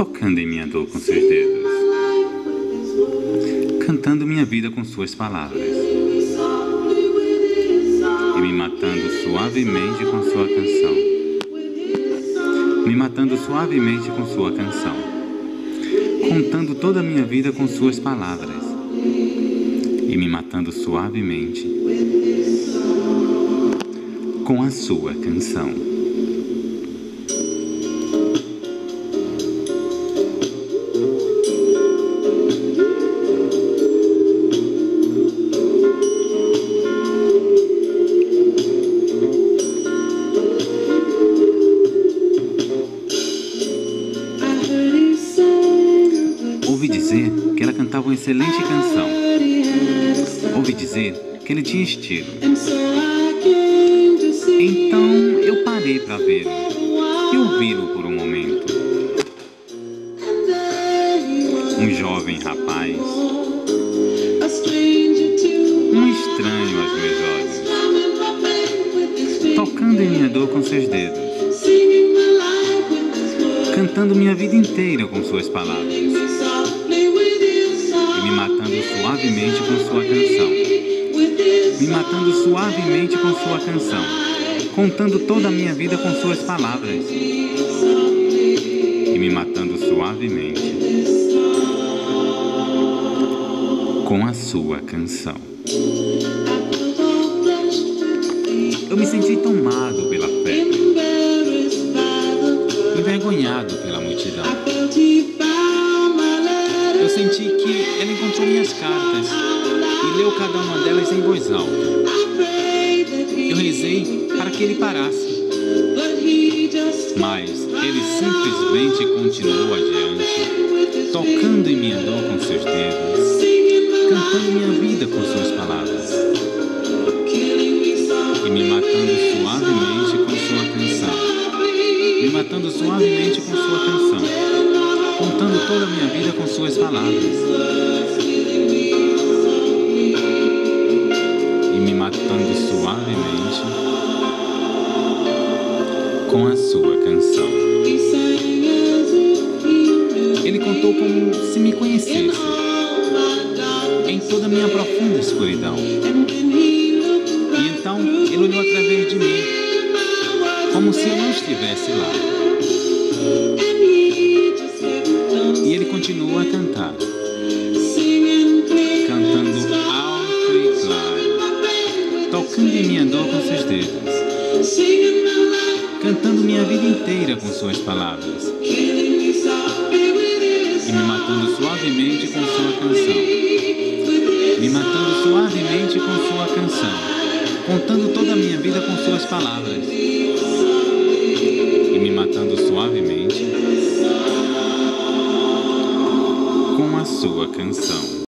tocando em minha dor com seus dedos, cantando minha vida com suas palavras e me matando suavemente com sua canção, me matando suavemente com sua canção, contando toda a minha vida com suas palavras e me matando suavemente com a sua canção. Ouvi dizer que ela cantava uma excelente canção. Ouvi dizer que ele tinha estilo. Então eu parei para vê-lo e ouvi-lo por um momento. Um jovem rapaz, um estranho aos meus olhos, tocando em minha dor com seus dedos, cantando minha vida inteira com suas palavras e me matando suavemente com sua canção, me matando suavemente com sua canção, contando toda a minha vida com suas palavras e me matando suavemente com a sua canção. Eu me senti tomado pela febre, envergonhado pela multidão. Eu senti que ela encontrou minhas cartas e leu cada uma delas em voz alta. Eu rezei para que ele parasse, mas ele simplesmente continuou adiante, tocando em minha dor com seus dedos, cantando minha vida com suas palavras e me matando suavemente com sua canção, me matando suavemente com sua canção, contando toda a minha vida com suas palavras e me matando suavemente com a sua canção. Ele contou como se me conhecesse em toda a minha profunda escuridão. E então ele olhou através de mim, como se eu não estivesse lá. E ele continuou a cantar, cantando alto e claro, tocando em minha dor com seus dedos, cantando minha vida inteira com suas palavras e me matando suavemente com sua canção, me matando suavemente com sua canção, contando toda a minha vida com suas palavras e me matando suavemente com a sua canção.